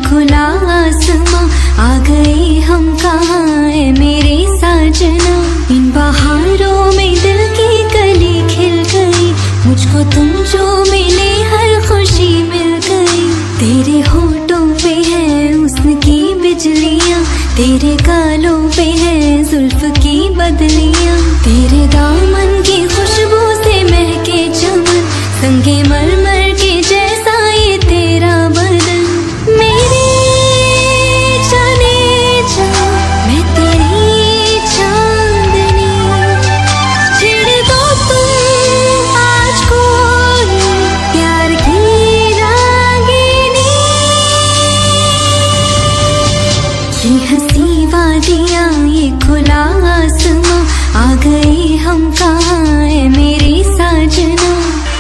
खुला आसमां, आ गए हम कहाँ है मेरे साजना। इन बहारों में दिल की कली खिल गई, मुझको तुम जो मिले हर खुशी मिल गई। तेरे होठों पे है उसकी बिजलियाँ, तेरे गालों पे है जुल्फ की बदलियाँ। तेरे दामन की खुशबू से महके चमन, संगे मरमर के जैसा ये तेरा बदन। मेरे जाने जा मैं तेरी चांदनी, छेड़ दो तुम आज कोई प्यार की रागिनी। ये हंसी वादियाँ ये खुला आसमां, आ गए हम कहाँ है मेरे साजना।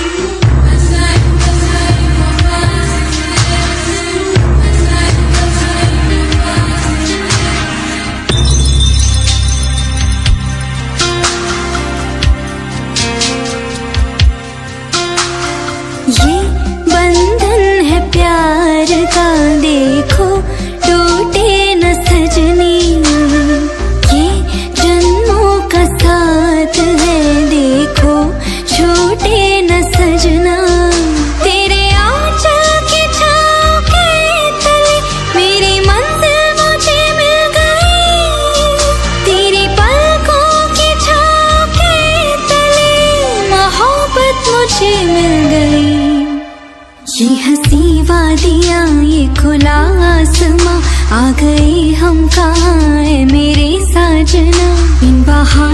ये बंधन है प्यार का, देखो टूटे न सजनी। ये जन्मों का साथ है, देखो छूटे न सजना। तेरे आंचल की छाँव के तले मेरी मंजिल मुझे मिल गई। तेरी पलकों की छाँव के तले मोहब्बत मुझे मिल गई। ये हंसी वादियाँ ये खुला आसमां, आ गए हम कहाँ है मेरे साजना। इन बहारों